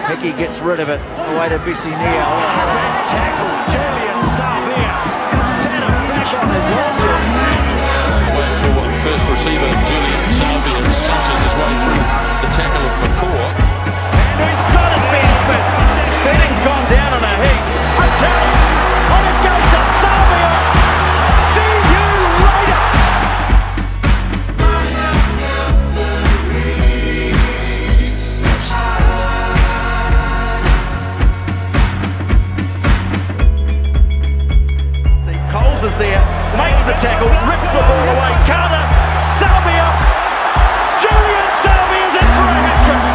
Hickey gets rid of it, away to Bissy Nia. That tackle, Julian Savea set him back on his haunches. First receiver, Julian Savea, smashes his way through the tackle of McCaw. And he's got it, Ben Smith. Spinning's gone down on a heap. I tell you, on it goes to Savea. See you later. Coles is there, makes the tackle, rips the ball away. Carter, Savea, Julian Savea's in for a hat-trick.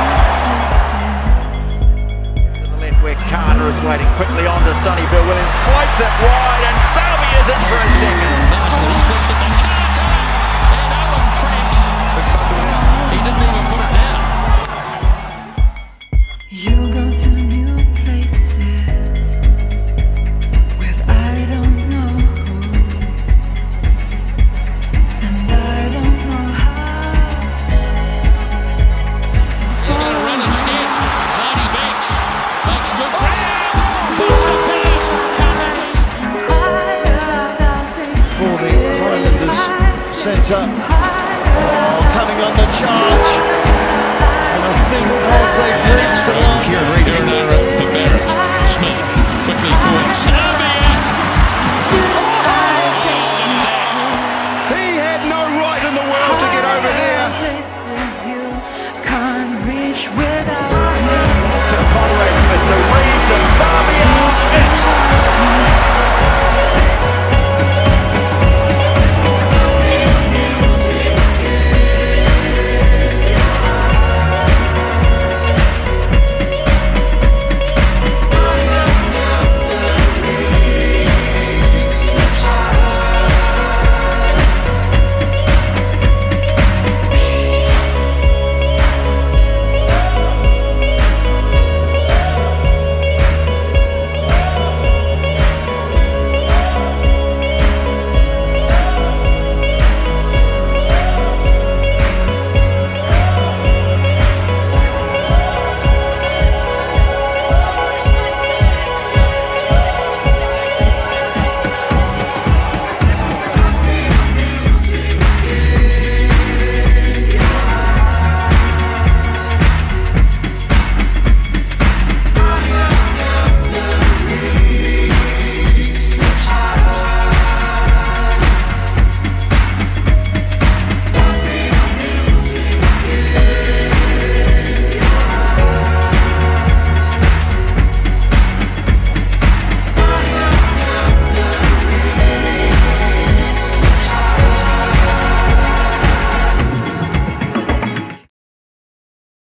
To the left where Carter is waiting quickly on to Sonny Bill Williams, floats it wide and Savea's in for a second. Nicely, he slips it to Carter, and Owen Franks. He didn't even put it down. You go to new places with I don't know who, and I don't know how to He's going to run instead. Marty Banks makes good For the Highlanders centre.